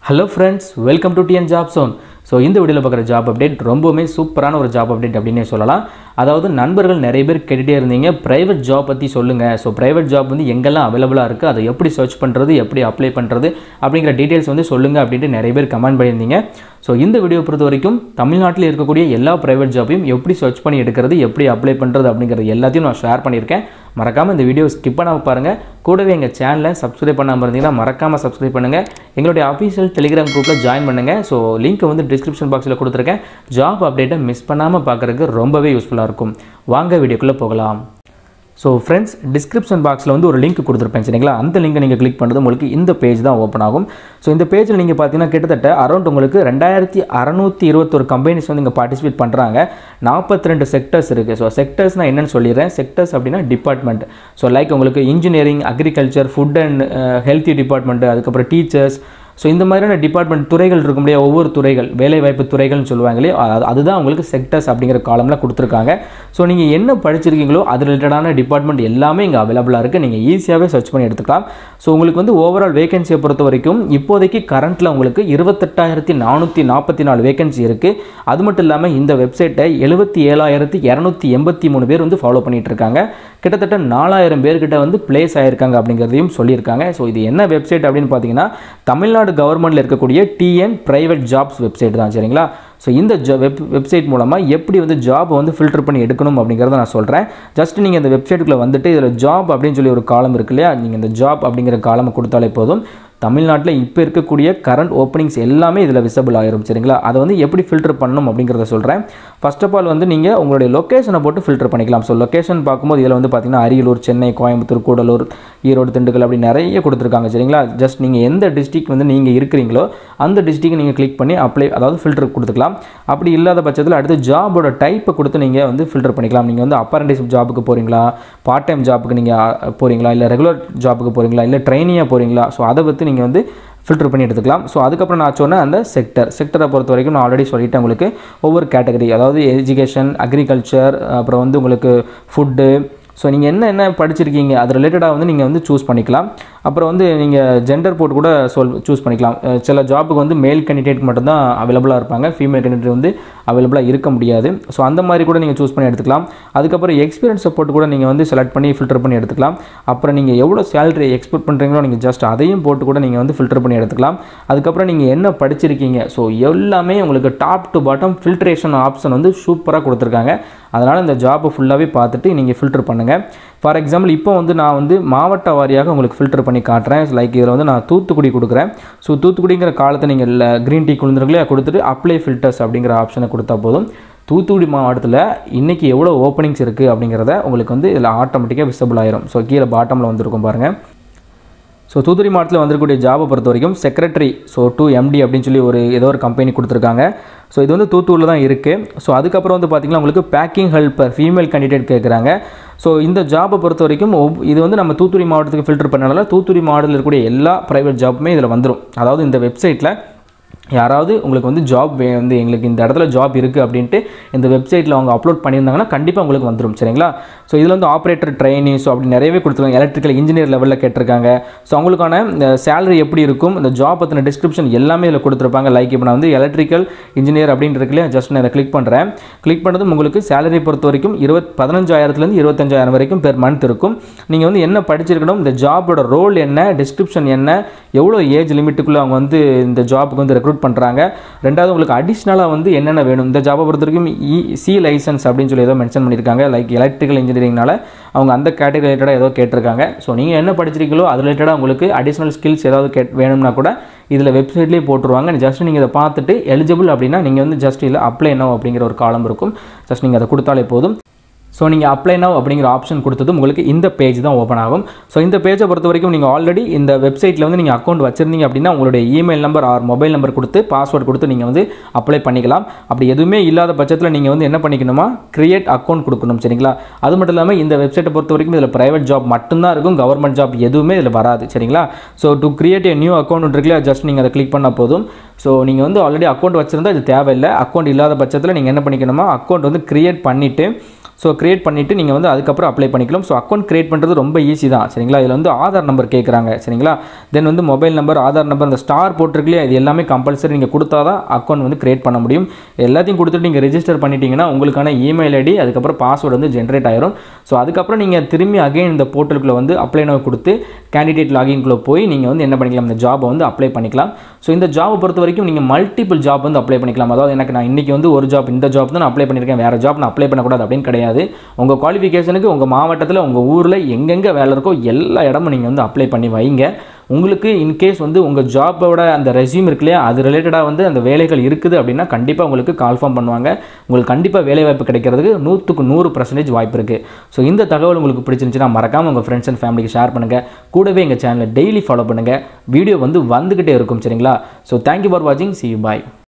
Hello friends, welcome to TN Job Zone. So இந்த வீடியோவில் பார்க்குற ஜாப் அப்டேட் ரொம்பவுமே சூப்பரான ஒரு ஜாப் அப்டேட் அப்படின்னே சொல்லலாம். அதாவது நண்பர்கள் நிறைய பேர் கேட்டுகிட்டே இருந்தீங்க ப்ரைவேட் ஜாப் பற்றி சொல்லுங்கள். ஸோ ப்ரைவேட் ஜாப் வந்து எங்கெல்லாம் அவைலபிளாக இருக்குது, அதை எப்படி சர்ச் பண்ணுறது, எப்படி அப்ளை பண்ணுறது அப்படிங்கிற டீட்டெயில்ஸ் வந்து சொல்லுங்கள் அப்படின்ட்டு நிறைய பேர் கமெண்ட் பண்ணியிருந்தீங்க. ஸோ இந்த வீடியோ பொறுத்த வரைக்கும் தமிழ்நாட்டில் இருக்கக்கூடிய எல்லா ப்ரைவேட் ஜாப்பையும் எப்படி சர்ச் பண்ணி எடுக்கிறது, எப்படி அப்ளை பண்ணுறது அப்படிங்கிறது எல்லாத்தையும் நான் ஷேர் பண்ணியிருக்கேன். மறக்காமல் இந்த வீடியோ ஸ்கிப் பண்ணாமல் பாருங்கள். கூடவே எங்கள் சேனலை சப்ஸ்கிரைப் பண்ணாமல் இருந்தீங்கன்னா மறக்காமல் சப்ஸ்கிரைப் பண்ணுங்கள். எங்களுடைய அஃபீஷியல் டெலிகிராம் குரூப்பில் ஜாயின் பண்ணுங்கள். ஸோ லிங்க் வந்து டிஸ்கிரிப்ஷன் பாக்ஸில் கொடுத்துருக்கேன். ஜாப் அப்டேட்டை மிஸ் பண்ணாமல் பார்க்குறதுக்கு ரொம்பவே யூஸ்ஃபுல்லாக இருக்கும். வாங்க வீடியோக்குள்ளே போகலாம். ஸோ ஃப்ரெண்ட்ஸ், டிஸ்கிரிப்ஷன் பாக்ஸில் வந்து ஒரு லிங்க் கொடுத்துருப்பேன் சரிங்களா. அந்த லிங்கை நீங்கள் கிளிக் பண்ணுறது உங்களுக்கு இந்த பேஜ் தான் ஓப்பன் ஆகும். ஸோ இந்த பேஜில் நீங்கள் பார்த்தீங்கன்னா கிட்டத்தட்ட அரௌண்ட் உங்களுக்கு 2621 கம்பெனிஸ் வந்து இங்கே பார்ட்டிசிபேட் பண்ணுறாங்க. 42 செக்டர்ஸ் இருக்குது. ஸோ செக்டர்ஸ்னால் என்னென்னு சொல்லிடுறேன். செக்டர்ஸ் அப்படின்னா டிபார்ட்மெண்ட். ஸோ லைக் உங்களுக்கு engineering, agriculture, food and healthy department, அதுக்கப்புறம் டீச்சர்ஸ். ஸோ இந்த மாதிரியான டிபார்ட்மெண்ட் துறைகள் இருக்கும் இல்லையா, ஒவ்வொரு துறைகள் வேலைவாய்ப்பு துறைகள்னு சொல்லுவாங்களே, அதுதான் உங்களுக்கு செக்டர்ஸ் அப்படிங்கிற காலமில் கொடுத்துருக்காங்க. ஸோ நீங்கள் என்ன படிச்சிருக்கீங்களோ அது ரிலேட்டடான டிபார்ட்மெண்ட் எல்லாமே இங்கே அவைலபிளாக இருக்குது. நீங்கள் ஈஸியாகவே சர்ச் பண்ணி எடுத்துக்கலாம். ஸோ உங்களுக்கு வந்து ஓவரால் வேகன்சியை பொறுத்த வரைக்கும் இப்போதைக்கு கரண்ட்டில் உங்களுக்கு 28,444 வேகன்சி இருக்குது. அது மட்டும் இல்லாமல் இந்த வெப்சைட்டை 77,283 பேர் வந்து ஃபாலோ பண்ணிகிட்டு இருக்காங்க. கிட்டத்தட்ட 4000 பேர்கிட்ட வந்து பிளேஸ் ஆகிருக்காங்க அப்படிங்கிறதையும் சொல்லியிருக்காங்க. ஸோ இது என்ன வெப்சைட் அப்படின்னு பார்த்தீங்கன்னா தமிழ்நாடு கவர்மெண்ட்டில் இருக்கக்கூடிய டிஎன் பிரைவேட் ஜாப்ஸ் வெப்சைட் தான் சரிங்களா. ஸோ இந்த வெப்சைட் மூலமாக எப்படி வந்து ஜாப் வந்து ஃபில்டர் பண்ணி எடுக்கணும் அப்படிங்கிறத நான் சொல்கிறேன். ஜஸ்ட் நீங்கள் இந்த வெப்சைட்டுக்குள்ளே வந்துட்டு இதில் ஜாப் அப்படின்னு சொல்லி ஒரு காலம் இருக்கு இல்லையா, நீங்கள் இந்த ஜாப் அப்படிங்கிற காலமை கொடுத்தாலே போதும். தமிழ்நாட்டில் இப்போ இருக்கக்கூடிய கரண்ட் ஓப்பனிங்ஸ் எல்லாமே இதில் விசிபிள் ஆகிரும் சரிங்களா. அதை வந்து எப்படி ஃபில்டர் பண்ணணும் அப்படிங்கிறத சொல்கிறேன். ஃபர்ஸ்ட் ஆஃப் ஆல் வந்து நீங்கள் உங்களுடைய லொக்கேஷனை போட்டு ஃபில்டர் பண்ணிக்கலாம். ஸோ லொக்கேஷன் பார்க்கும்போது இதில் வந்து பார்த்தீங்கன்னா அரியலூர், சென்னை, கோயம்புத்தூர், கூடலூர், ஈரோடு, திண்டுக்கல் அப்படி நிறைய கொடுத்துருக்காங்க சரிங்களா. ஜஸ்ட் நீங்கள் எந்த டிஸ்ட்ரிக்ட் வந்து நீங்கள் இருக்கிறீங்களோ அந்த டிஸ்ட்ரிக்ட் நீங்கள் கிளிக் பண்ணி அப்ளை, அதாவது ஃபில்டர் கொடுத்துக்கலாம். அப்படி இல்லாத பட்சத்தில் அடுத்து ஜாபோட டைப்பை கொடுத்து நீங்கள் வந்து ஃபில்டர் பண்ணிக்கலாம். நீங்கள் வந்து அப்ரண்டிஸ்ஷிப் ஜாபுக்கு போகிறீங்களா, பார்ட் டைம் ஜாபுக்கு நீங்கள் போகிறீங்களா, இல்லை ரெகுலர் ஜாபுக்கு போகிறீங்களா, இல்லை ட்ரைனியாக போகிறீங்களா. ஸோ அதை பற்றி நீங்கள் வந்து ஃபில்டர் பண்ணி எடுத்துக்கலாம். ஸோ அதுக்கப்புறம் நான் சொன்னேன் அந்த செக்டரை பொறுத்த வரைக்கும் நான் ஆல்ரெடி சொல்லிட்டேன் உங்களுக்கு. ஒவ்வொரு கேட்டகரி, அதாவது எஜுகேஷன், அக்ரிகல்ச்சர், அப்புறம் வந்து உங்களுக்கு ஃபுட்டு. ஸோ நீங்கள் என்ன படிச்சிருக்கீங்க அது ரிலேட்டடாக வந்து நீங்கள் வந்து சூஸ் பண்ணிக்கலாம். அப்புறம் வந்து நீங்கள் ஜெண்டர் போட்டு கூட சூஸ் பண்ணிக்கலாம். சில ஜாபுக்கு வந்து மேல் கேண்டிடேட் மட்டும்தான் அவைலபிளாக இருப்பாங்க, ஃபீமேல் கேண்டிடேட் வந்து அவைலபிளாக இருக்க முடியாது. ஸோ அந்த மாதிரி கூட நீங்கள் சூஸ் பண்ணி எடுத்துக்கலாம். அதுக்கப்புறம் எக்ஸ்பீரியன்ஸை போட்டு கூட நீங்கள் வந்து செலக்ட் பண்ணி ஃபில்டர் பண்ணி எடுத்துக்கலாம். அப்புறம் நீங்கள் எவ்வளோ சேலரி எக்ஸ்பெக்ட் பண்ணுறீங்களோ நீங்கள் ஜஸ்ட் அதையும் போட்டு கூட நீங்கள் வந்து ஃபில்டர் பண்ணி எடுத்துக்கலாம். அதுக்கப்புறம் நீங்கள் என்ன படிச்சிருக்கீங்க, ஸோ எல்லாமே உங்களுக்கு top to bottom filtration option வந்து சூப்பராக கொடுத்துருக்காங்க. அதனால் இந்த ஜாப்பை ஃபுல்லாகவே பார்த்துட்டு நீங்கள் ஃபில்டர் பண்ணுங்கள். ஃபார் எக்ஸாம்பிள் இப்போ வந்து நான் வந்து மாவட்ட வாரியாக உங்களுக்கு ஃபில்டர் பண்ணி காட்டுறேன். லைக் இதில் வந்து நான் தூத்துக்குடி கொடுக்குறேன். ஸோ தூத்துக்குடிங்கிற காலத்தை நீங்கள் க்ரீன் டீ குளிர்ந்துருங்களே கொடுத்துட்டு அப்ளை ஃபில்டர்ஸ் அப்படிங்கிற ஆப்ஷனை கொடுத்தா போதும். தூத்துக்குடி மாவட்டத்தில் இன்றைக்கி எவ்வளோ ஓப்பனிங்ஸ் இருக்குது அப்படிங்கிறத உங்களுக்கு வந்து இதில் ஆட்டோமேட்டிக்காக விசிபிள் ஆயிரும். ஸோ கீழே பாட்டமில் வந்துருக்கும் பாருங்கள். ஸோ தூத்துக்குடி மாவட்டத்தில் வந்திருக்கக்கூடிய ஜாபை பொறுத்த வரைக்கும் செக்ரட்டரி, ஸோ 2MD அப்படின்னு சொல்லி ஏதோ ஒரு கம்பெனி கொடுத்துருக்காங்க. ஸோ இது வந்து தூத்துக்குடியில் தான் இருக்குது. ஸோ அதுக்கப்புறம் வந்து பார்த்திங்கன்னா உங்களுக்கு பேக்கிங் ஹெல்ப்பர் ஃபீமேல் கேண்டிடேட் கேட்குறாங்க. ஸோ இந்த ஜாபை பொறுத்த வரைக்கும் இது வந்து நம்ம தூத்துக்குடி மாவட்டத்துக்கு ஃபில்டர் பண்ணனால தூத்துக்குடி மாவட்டத்தில் இருக்கக்கூடிய எல்லா ப்ரைவேட் ஜாப்புமே இதில் வந்துடும். அதாவது இந்த வெப்சைட்டில் யாராவது உங்களுக்கு வந்து ஜாப் வந்து எங்களுக்கு இந்த இடத்துல ஜாப் இருக்குது அப்படின்ட்டு இந்த வெப்சைட்டில் அவங்க அப்லோட் பண்ணியிருந்தாங்கன்னா கண்டிப்பாக உங்களுக்கு வந்துடும் சரிங்களா. ஸோ இதில் வந்து ஆப்ரேட்டர் ட்ரைனிங், ஸோ அப்படி நிறையவே கொடுத்துருக்காங்க. எலக்ட்ரிக்கல் இன்ஜினியர் லெவலில் கேட்டிருக்காங்க. ஸோ அவங்களுக்கான சேலரி எப்படி இருக்கும், இந்த ஜாப் பற்றின டிஸ்கிரிப்ஷன் எல்லாமே இதில் கொடுத்துருப்பாங்க. லைக் இப்போ நான் வந்து எலக்ட்ரிக்கல் இன்ஜினியர் அப்படின்னு இருக்குல்லையா, ஜஸ்ட் நான் இதை கிளிக் பண்ணுறேன். கிளிக் பண்ணதும் உங்களுக்கு சேலரி பொறுத்த வரைக்கும் 15,000 25,000 வரைக்கும் பெர் மந்த் இருக்கும். நீங்கள் வந்து என்ன படிச்சிருக்கணும், இந்த ஜாபோட ரோல் என்ன, டிஸ்கிரிப்ஷன் என்ன, எவ்வளோ ஏஜ் லிமிட்டுக்குள்ளே அவங்க வந்து இந்த ஜாப்புக்கு வந்து ரெக்ரூட் பண்ணுறாங்க. ரெண்டாவது உங்களுக்கு அடிஷ்னலாக வந்து என்னென்ன வேணும், இந்த ஜாபை பொறுத்த வரைக்கும் சி லைசன்ஸ் அப்படின்னு சொல்லி ஏதோ மென்ஷன் பண்ணியிருக்காங்க. லைக் எலக்ட்ரிக்கல் இன்ஜினியரிங்னால அவங்க அந்த கேட்டகரி ரிலேட்டடாக ஏதோ கேட்டிருக்காங்க. ஸோ நீங்கள் என்ன படிச்சிருக்கீங்களோ அது ரிலேட்டடாக உங்களுக்கு அடிஷ்னல் ஸ்கில்ஸ் ஏதாவது வேணும்னா கூட இதில் வெப்சைட்லேயே போட்டுருவாங்க. ஜஸ்ட் நீங்கள் இதை பார்த்துட்டு எலிஜிபிள் அப்படின்னா நீங்கள் வந்து ஜஸ்ட் இதில் அப்ளை நவ் அப்படிங்கிற ஒரு காலம் இருக்கும். ஜஸ்ட் நீங்கள் அதை கொடுத்தாலே போதும். ஸோ நீங்கள் அப்ளை நவ் அப்படிங்கிற ஆப்ஷன் கொடுத்தது உங்களுக்கு இந்த பேஜ் தான் ஓப்பன் ஆகும். ஸோ இந்த பேஜை பொறுத்த வரைக்கும் நீங்கள் ஆல்ரெடி இந்த வெப்சைட்டில் வந்து நீங்கள் அக்கௌண்ட் வச்சிருந்தீங்க அப்படின்னா உங்களுடைய email number or mobile number கொடுத்து பாஸ்வேர்டு கொடுத்து நீங்கள் வந்து அப்ளை பண்ணிக்கலாம். அப்படி எதுவுமே இல்லாத பட்சத்தில் நீங்கள் வந்து என்ன பண்ணிக்கணுமா, கிரியேட் அக்கௌண்ட் கொடுக்கணும் சரிங்களா. அது மட்டும் இல்லாமல் இந்த வெப்சைட்டை பொறுத்த வரைக்கும் இதில் ப்ரைவேட் ஜாப் மட்டும்தான் இருக்கும், கவர்மெண்ட் ஜாப் எதுவுமே இதில் வராது சரிங்களா. So to create a new account இருக்குல்லையா, ஜஸ்ட் நீங்கள் அதை கிளிக் பண்ணால் போதும். ஸோ நீங்கள் வந்து ஆல்ரெடி அக்கௌண்ட் வச்சுருந்தா இது தேவையில்லை. அக்கௌண்ட் இல்லாத பட்சத்தில் நீங்கள் என்ன பண்ணிக்கணுமா, அக்கௌண்ட் வந்து கிரியேட் பண்ணிவிட்டு ஸோ கிரியேட் பண்ணிவிட்டு நீங்கள் வந்து அதுக்கப்புறம் அப்ளை பண்ணிக்கலாம். ஸோ அக்கௌண்ட் கிரியேட் பண்ணுறது ரொம்ப ஈஸி தான் சரிங்களா. இதில் வந்து ஆதார் நம்பர் கேட்குறாங்க சரிங்களா. தென் வந்து மொபைல் நம்பர், ஆதார் நம்பர், அந்த ஸ்டார் போட்டிருக்கலையே இது எல்லாமே கம்பல்சரி நீங்கள் கொடுத்தா தான் அக்கௌண்ட் வந்து கிரியேட் பண்ண முடியும். எல்லாத்தையும் கொடுத்துட்டு நீங்கள் ரெஜிஸ்டர் பண்ணிட்டீங்கன்னா உங்களுக்கான இமெயில் ஐடி அதுக்கப்புறம் பாஸ்வேர்டு வந்து ஜென்ரேட் ஆயிரும். ஸோ அதுக்கப்புறம் நீங்கள் திரும்பி அகைன் இந்த போர்ட்டலுக்குள்ளே வந்து அப்ளை நவ் கொடுத்து கேண்டிடேட் லாகின்குள்ளே போய் நீங்கள் வந்து என்ன பண்ணிக்கலாம், இந்த ஜாபை வந்து அப்ளை பண்ணிக்கலாம். ஸோ இந்த ஜாபை பொறுத்த வரைக்கும் நீங்கள் மல்டிபிள் ஜாப் வந்து அப்ளை பண்ணிக்கலாம். அதாவது எனக்கு நான் இன்றைக்கி வந்து ஒரு ஜாப், இந்த ஜாப் தான் நான் அப்ளை பண்ணியிருக்கேன், வேறு ஜாப் நான் அப்ளை பண்ணக்கூடாது அப்படின்னு கிடையாது. உங்கள் குவாலிஃபிகேஷனுக்கு உங்கள் மாவட்டத்தில் உங்கள் ஊரில் எங்கெங்கே வேலை இருக்கோ எல்லா இடமும் நீங்கள் வந்து அப்ளை பண்ணி வைங்க. உங்களுக்கு இன்கேஸ் வந்து உங்கள் ஜாப்போட அந்த ரெஸ்யூம் இருக்கு இல்லையா, அது ரிலேட்டடாக வந்து அந்த வேலைகள் இருக்குது அப்படின்னா கண்டிப்பாக உங்களுக்கு கால்ஃபார்ம் பண்ணுவாங்க. உங்களுக்கு கண்டிப்பாக வேலை வாய்ப்பு கிடைக்கிறதுக்கு 100% வாய்ப்பு இருக்குது. ஸோ இந்த தகவல் உங்களுக்கு பிடிச்சிருந்துச்சுன்னா மறக்காமல் உங்கள் ஃப்ரெண்ட்ஸ் அண்ட் ஃபேமிலிக்கு ஷேர் பண்ணுங்கள். கூடவே எங்கள் சேனலை டெய்லி ஃபாலோ பண்ணுங்கள். வீடியோ வந்து வந்துக்கிட்டே இருக்கும் சரிங்களா. ஸோ தேங்க்யூ ஃபார் வாட்சிங். see you bye.